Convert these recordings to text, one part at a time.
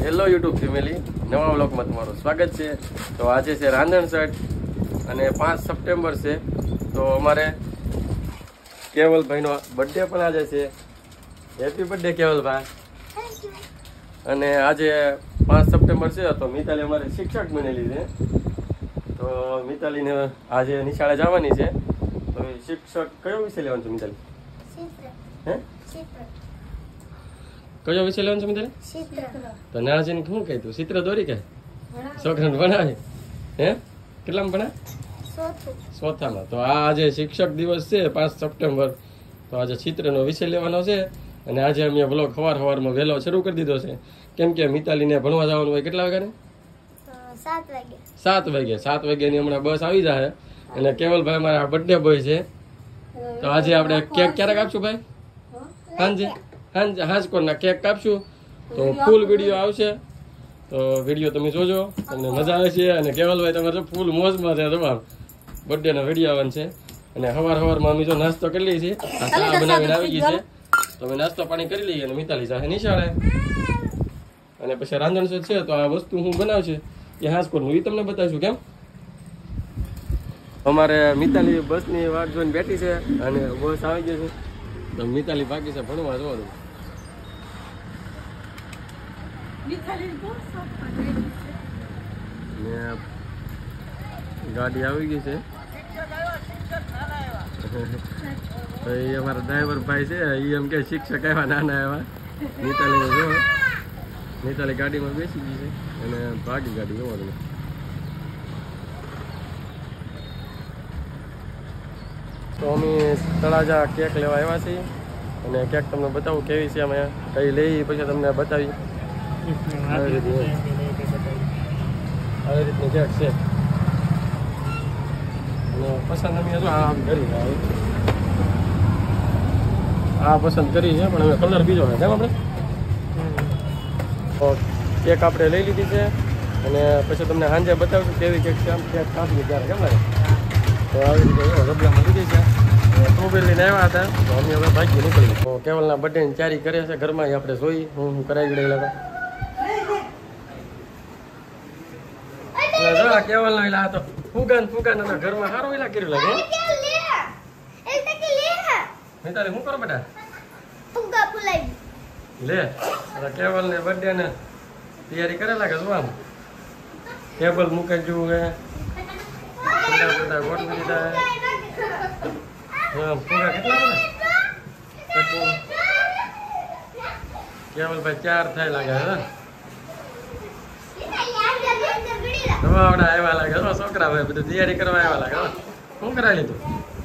Hello YouTube family, નવા વ્લોગમાં તમારું સ્વાગત છે। તો આજે છે રાંધણસઠ અને 5 સપ્ટેમ્બર છે। તો અમારે કેવલભાઈનો બર્થડે પણ આજે છે। હેપી બર્થડે કેવલભાઈ। અને આજે 5 સપ્ટેમ્બર છે તો મિતાલી અમારે શિક્ષક બનેલી છે। તો મિતાલીને આજે નિશાળે જવાની છે। તો શિક્ષક કયો વિષય લેવાનો છે મિતાલી? હે? કયો વિષય લેવાનો છે મિતાલી? તો નાણાજીને શું કહે તું? ચિત્ર દોરી કે છોકરાને ભણાવે? હે કેટલામાં ભણા? ચોથામાં। તો આ આજે શિક્ષક દિવસ છે 5 સપ્ટેમ્બર। તો આજે ચિત્રનો વિષય લેવાનો છે અને આજે અમે બ્લોગ સવારમાં વહેલો શરૂ કરી દીધો છે, કેમ કે મિતાલીને ભણવા જવાનું હોય। કેટલા વાગ્યાને? 7 વાગે। 7 વાગ્યાની હમણાં બસ આવી જાય અને કેવલભાઈ મારા બર્થડે બોય છે। તો આજે આપણે કેક ક્યારે કાપશું ભાઈ? હાંજકોરના કેક કાપશું। તો ફૂલ વિડીયો આવશે, તો વિડીયો તમે જોજો, તમને મજા આવે છે। અને કેવલભાઈ તમારે ફૂલ મોજમાં છે, તમામ બર્થડેનો વિડીયો આવવાનો છે। અને સવારમાં અમે જો નાસ્તો કરી લઈએ છીએ, આ ચા બનાવીને આવી ગઈ છે, તો અમે નાસ્તો પાણી કરી લઈએ અને મિતાલી સાથે નિશાળે। અને પછી રાંધણસઠ છે તો આ વસ્તુ હું બનાવશે એ હાંસકોરનું એ તમને બતાવીશું। કેમ અમારે મિતાલી બસની વાટ જોઈને બેઠી છે અને બસ આવી ગઈ છે, તો મિતાલી બાકી છે ભણવા જવાનું। ગાડી આવી ગઈ છે તો એ અમારા ડ્રાઈવર ભાઈ છે, એ એમ કે શિક્ષક આવ્યા નાના આવ્યા। મિતાલીને જો મિતાલી ગાડીમાં બેસી ગઈ છે અને ભાગી ગાડી જોવાનું। તો અમે તળાજા કેક લેવા આવ્યા છીએ અને કેક તમને બતાવું કેવી છે, અમે કઈ લઈ પછી તમને બતાવી। આવી રીતની કેક છે અને પસંદ અમે જો આ કરી આ પસંદ કરી છે, પણ હવે કલર બીજો છે કેમ આપણે તો કેક આપણે લઈ લીધી છે અને પછી તમને સાંજે બતાવશું કેવી કેક છે। આમ કેક કાપી ત્યારે કેમ લાગે? તો આવી રીતે રબડામાં લીધી છે, ટુ વ્હીલ લઈને આવ્યા હતા તો અમે હવે ભાગી નીકળી। તો કેવલના બર્થડેની તૈયારી કરે છે ઘરમાં, આપણે જોઈ હું કરાવી ગયેલા હતા। કેવલ ના તો ફુગાન ઘરમાં સારું એલા કર્યું લાગે। તારે શું કરો બેટા? લે કેવલ ને બર્થડે ને તૈયારી કરે લાગે। શું આમ ટેબલ મૂકી જવું હે, બધા ગોઠવી દીધા હે। ફુગા કેટલા બધા કેવલભાઈ 4 થાય લાગે હે। આવ્યા લાગે છોકરા ભાઈ, બધું તૈયારી કરવા આવ્યા લાગે। શું કરાવી લીધું?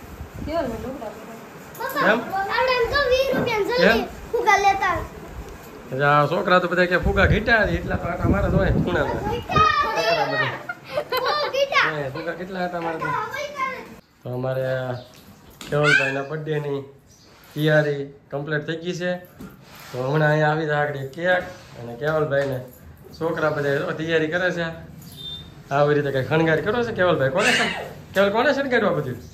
છોકરા તો બધા કે ફુગા ઘીટા એટલા તો આટા મારા હોય ખૂણા ફુગા કેટલા હતા મારે તો અમારે કેવલભાઈના બર્થડેની તૈયારી કમ્પ્લીટ થઈ ગઈ છે। તો હમણાં અહીંયા આવી જાય આગળ કેક અને કેવલભાઈને છોકરા બધા તૈયારી કરે છે। આવી રીતે કઈ શણગાર કર્યો છે કેવલભાઈ? કોને શણગાર્યું આ બધું?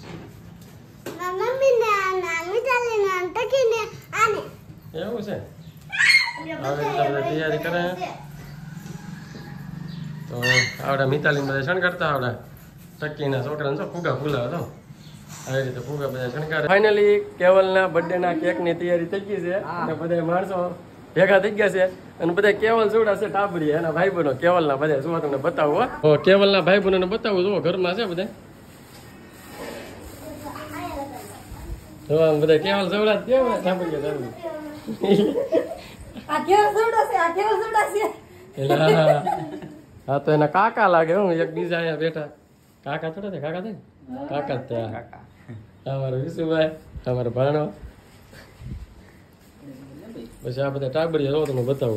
એવું છે, આવી રીતે બધા તૈયારી કરે। તો આવડા મિતાલી બધા શણગારતા, આવડા ટકીના છોકરાને તો ફુગા ફૂલા હતો, આવી રીતે ફુગા બધા શણગારે। ફાઇનલી કેવલના બર્થડેના કેકની તૈયારી થઈ ગઈ છે અને બધા માણસો ભેગા થઈ ગયા છે અને બધા કેવલ જોડા છે ટાબડી એના ભાઈ બહેનો કેવલના બધા શું તમને બતાવું હો કેવલના ભાઈ બહેનોને બતાવું જો ઘરમાં છે બધા બધા કેવલ જોડા કેવલ ટાબડી હા તો એના કાકા લાગે હું એક બીજા અહીંયા બેઠા કાકા થોડા છે, કાકા છે કાકા ત્યાં અમારો વિશુભાઈ અમારો ભાણો, પછી આ બધા ટાબડી જો તમને બતાવું।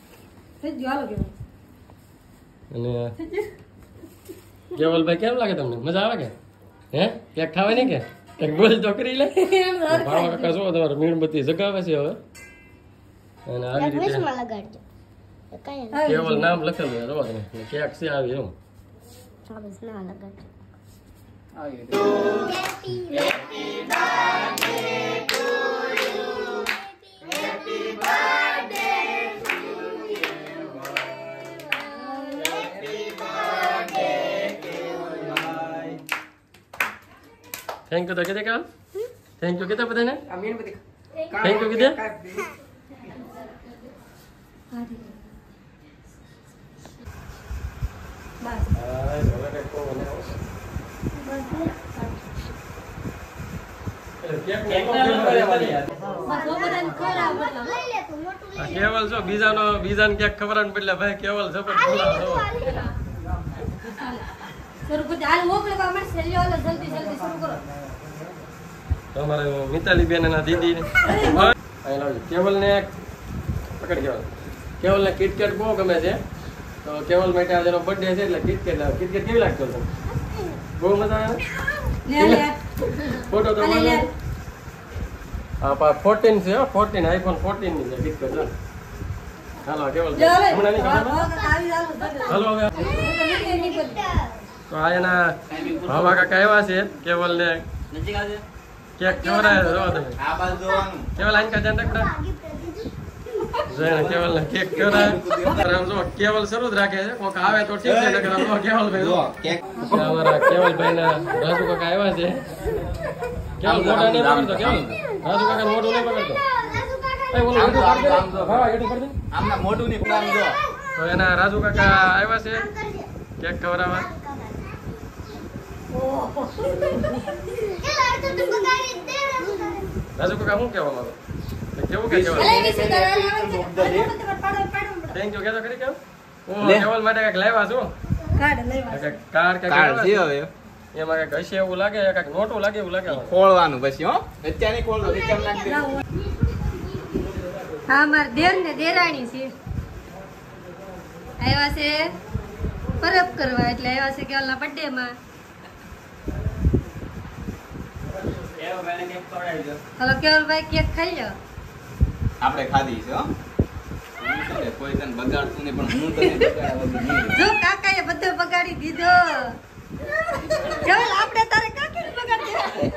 અને કેવલભાઈ કેમ લાગે તમને? મજા આવે કે? હે કેક ખાવાની કે એક બોલ તો કરી લે। ભાવા કાકા જો તમારે મીણબત્તી જગાવે છે હવે અને આવી રીતે કેવલ નામ લખેલું જો તમે કેક છે આવી એમ Happy birthday to you. Thank you તો કીધે કેવલ થેન્ક યુ કીધે બધાને થેન્ક યુ કીધે કેવલ જો બીજાને ક્યાંક ખવડાવવાનું બદલે ભાઈ કેવલ જબર તમારે મિતાલી બેન એના દીદી કેવલ ને પકડ કેવલ ને કિટકેટ બહુ ગમે છે તો કેવલ માટે આજે બર્થડે છે એટલે કિટકેટ કેવી લાગતો તમને બહુ મજા આવે ફોટો તો હા 14 છે 14 આઈફોન 14 ની છે કિટકેટ હાલો કેવલ હમણાં નહીં હાલો હવે તો આ એના ભાવા કાકા આવ્યા છે કેવલ ને કેક ખવડાવે જો તમે કેવલ આંકા જાન રાખડા કેવલ ને કેક ખવડાવે આમ જો કેવલ શરૂ જ રાખે છે કોક આવે તો ઠીક છે નકર આમ કેવલ ભાઈ જો કેક અમારા કેવલ ભાઈ ના રાજુ કાકા આવ્યા છે કેવલ મોઢા નહીં પકડતો કેવલ રાજુ કાકા મોઢું નહીં પકડતો એ ઓલું મોઢું પકડ દે ભાવા એટલું પકડ દે આમના મોઢું નહીં પકડ જો તો એના રાજુ કાકા આવ્યા છે કેક ખવડાવવા રાજુ કાકા શું કહેવા માંગો કેવું કે થેન્ક યુ કેતો કરી કેવું કેવલ માટે કઈક લાવ્યા છો કાર્ડ એમાં કઈક હશે એવું લાગે કઈક નોટું લાગે એવું લાગે ખોળવાનું પછી હો અત્યારે ખોળવાનું કેમ નાખી દે હા માર દેર ને દેરાણી છે આવ્યા છે પરબ કરવા એટલે આવ્યા છે કેવલના બર્થડે માં હલો કેવલભાઈ કેક ખાઈ લો આપણે ખાધી છે હો કોઈ તને બગાડતું નહીં પણ હું તને બગાડવા જો કાકાએ બધો બગાડી દીધો કેવલ આપણે તારે કાકીને બગાડી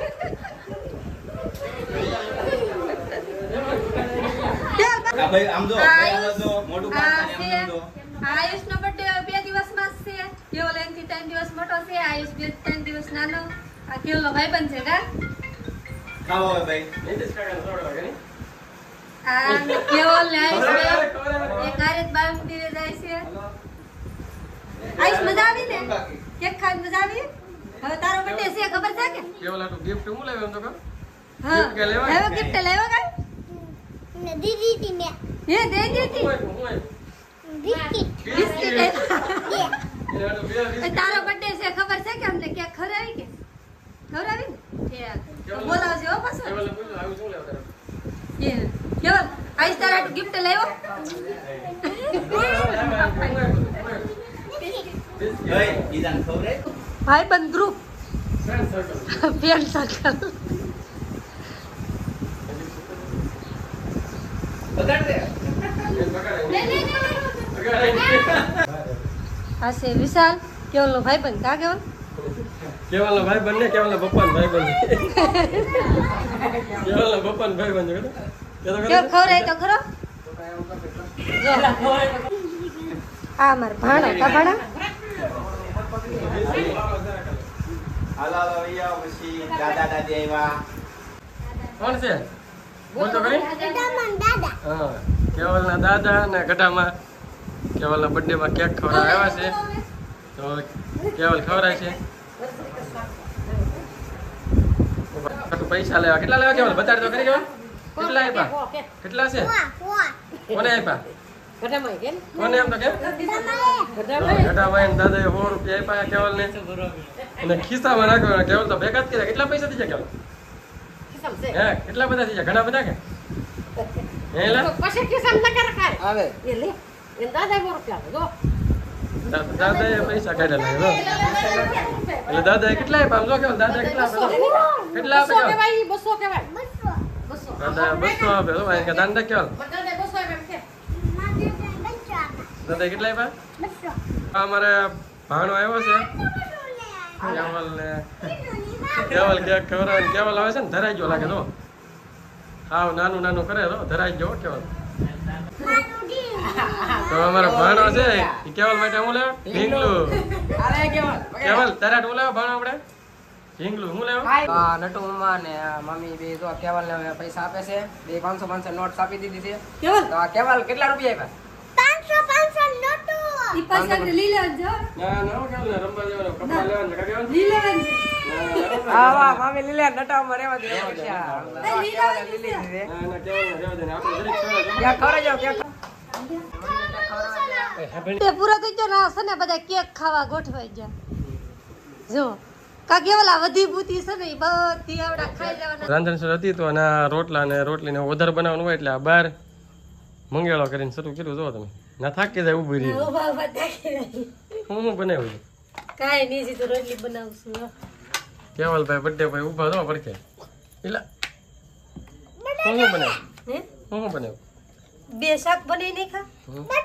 આ ભાઈ આમ જો મોટું પાડતા આમ જો આયુષ નો બર્થડે 2 દિવસમાં છે કેવલ એનથી 3 દિવસ મોટો છે આયુષ 3 દિવસ નાનો આ કેવલનો ભાઈબંધ છે કા ખાઓ ભાઈ નીતિશ કાકા થોડો વાગે આ કેવલ ને આયુષ એક આરત બાળ મંદિરે જાય છે આયુષ મજા આવી ને કેક ખાઈ મજા આવી હવે તારો બર્થડે છે ખબર છે કે કેવલ આટલું ગિફ્ટ હું લાવ્યો એમ તો કહો હા કે લેવા હવે ગિફ્ટ લેવા ગઈ ને દીદી થી મે એ દે દીધી બિસ્કિટ તારો બર્થડે છે ખબર છે કે અમને કેક ખવડાવી કે ખવડાવી ને ઠીક બોલાવજો હો પાછો કેવલ પૂછો આવું શું લેવા તારે કે કેવલ આઈસ તારા ગિફ્ટ લાવ્યો ભાઈ ઈદાન ખવરે ભાઈબંધ group friend circle friend circle બગાડ દે આ છે વિશાલ કેવલનો ભાઈબંધ કા કેવલ કેવલનો ભાઈબંધ ને કેવલના પપ્પાનો ભાઈબંધ કેવલના પપ્પાનો ભાઈબંધ છે કેવ ખવરાય તો ખરો આ માર ભાણો કા ભાણા હાલો હાલો અહીંયા પછી દાદા દાદી આવ્યા કોણ છે બોલ તો કરી દાદા હા કેવલના દાદા ને ગઢામાં કેવલના બર્થડે માં કેક ખવડાવવા આવ્યા છે તો કેવલ ખવડાય છે પૈસા લેવા કેટલા લેવા કેવલ બતાડ તો કરી કેવલ કેટલા આપ્યા કેટલા છે કોને આપ્યા કોને એમ તો કે ગઢામાં એને દાદાએ 100 રૂપિયા આપ્યા કેવલ ને અને ખિસ્સામાં નાખ્યો કેવલ તો ભેગા જ કર્યા કેટલા પૈસા થઈ ગયા કેવલ હે કેટલા બધા થઈ ગયા ઘણા બધા કે હે લે આવે દાદાએ પૈસા કાઢ્યા લાગે એટલે દાદાએ કેટલા આપ્યા આમ જો કેવલ દાદાએ કેટલા આપ્યા કેટલા આપ્યા દાદા 200 આપ્યા તો ભાઈ દાન દે કેવલ દાદાએ કેટલા આપ્યા અમારે ભાણો આવ્યો છે કેવલ કેક ખવડાવે કેવલ આવે છે ને ધરાઈ ગયો લાગે તો હાવ નાનું નાનું કરે તો ધરાઈ ગયો કેવલ તો અમારો ભાણો છે કેવલ માટે હું લેવા ઢીંગલું કેવલ તારા હું લેવા ભાણો આપણે ઢીંગલું હું લેવા આ નટુ મામા ને આ મમ્મી બે જો કેવલ ને પૈસા આપે છે બે 500 નોટ આપી દીધી છે કેવલ તો આ કેવલ કેટલા રૂપિયા આપ્યા 500 નોટો ઈ પૈસા કે લઈ લેજો ના ના કેવું ને રમવા જવાનું કપડા લેવાનું કાકા કેવાનું લઈ લેવાનું છે હા વાહ મમ્મી લીલે નટા માં રહેવા દે પૈસા લઈ લેવાનું છે ના ના કેવું ને રહેવા દે ને આપણે જરીક સવારે ક્યાં ખવડાવજો ક્યાં તે પૂરો થઈ ગયો ના છે ને બધા કેક ખાવા ગોઠવાઈ ગયા જો કા કેવલા વધી બુતી છે ને ઈ બધી આવડા ખાઈ જવાના રાંધણ સર હતી તો આના રોટલા ને રોટલી ને વધારે બનાવવાનું હોય એટલે આ બાર મંગેળો કરીને શરૂ કર્યું જો તમે ના થાકી જાય ઊભી રહી ઉભા ઉભા થાકી રહી હું બનાવ્યું કાઈ નહીં સીધું રોટલી બનાવું છું કેવલભાઈ બર્થડે ભાઈ ઊભા જો પડખે એલા હું બનાવ્યું હે હું બનાવ્યું બે શાક બનાવી નહીં ખા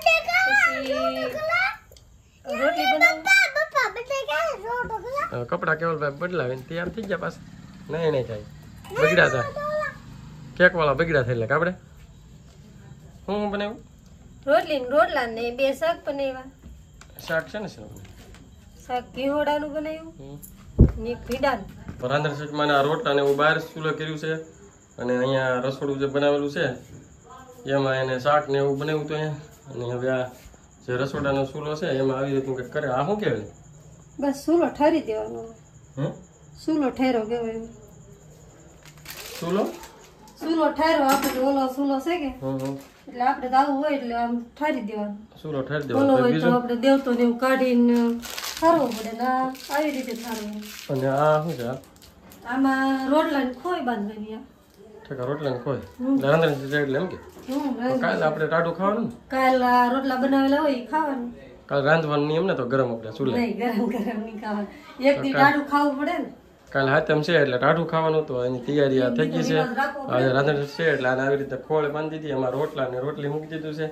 રોટલી બનાવું પપ્પા બટેકા રોટો કલા હવે કપડા કેવલભાઈ બદલાવીને તૈયાર થઈ ગયા પાછા નહીં થાય બગડ્યા હતા કેક વાળા બગડ્યા થયેલા કે આપણે હું બનાવ્યું રોટલી ને રોટલા ને બે શાક બનાવ્યા શાક છે ને શું શાક ઘીહોડાનું બનાવ્યું ને એક ભીંડાનું રાંધણ સેટમાં આ રોટલા ને એવું બહાર ચૂલો કર્યું છે અને અહીંયા રસોડું જે બનાવેલું છે એમાં એને શાક ને એવું બનાવ્યું હતું અહીંયા અને હવે આ જે રસોડાનો ચૂલો છે એમાં આવી રીતનું કંઈક કરે આ શું કહેવાય બસ સૂલો ઠારી દેવાનો હે સૂલો ઠેરો કહેવાય ચૂલો સૂલો ઠેરો આપણે ઓલો સૂલો છે કે હમ એટલે આપણે તો આવું હોય એટલે આમ ઠારી દેવાનું ચૂલો ઠારી ઓલો દેવાનો હોય તો બીજું આપણે દેવતો ને એવું કાઢીને ઠારવું પડે ને આવી રીતે ઠારવું અને આ શું છે આ આમાં રોટલા ને ખોય બાંધવાની આ. ઠેકા રોટલા ને કોઈ રાંધણ સેટ એટલે એમ કે કાલે આપણે ટાટું ખાવાનું ને કાલ આ રોટલા બનાવેલા હોય ઈ ખાવાનું કાલે રાંધવાનું નિયમ ને તો ગરમ આપણે ચૂલે નહીં ગરમ ગરમ નહીં ખાવાનું એક દી ટાઢું ખાવું પડે ને કાલે હાથમ છે એટલે ટાઢું ખાવાનું તો એની તૈયારી આ થઈ ગઈ છે આજે રાંધણ છે એટલે આને આવી રીતે ખોળ બાંધી દીધી એમાં રોટલા ને રોટલી મૂકી દીધું છે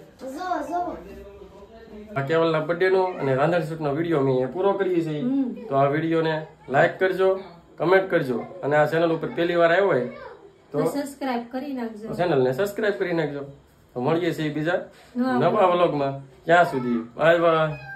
આ કેવલના બર્થડે નો અને રાંધણ શૂટનો વિડીયો મેં પૂરો કરીએ છીએ તો આ વિડીયોને લાઈક કરજો કમેન્ટ કરજો અને આ ચેનલ ઉપર પહેલી વાર આવ્યો હોય તો સબસ્ક્રાઇબ કરી નાખજો ચેનલને સબસ્ક્રાઇબ કરી નાખજો તો મળીએ છીએ બીજા નવા વ્લોગમાં ત્યાં સુધી બાય બાય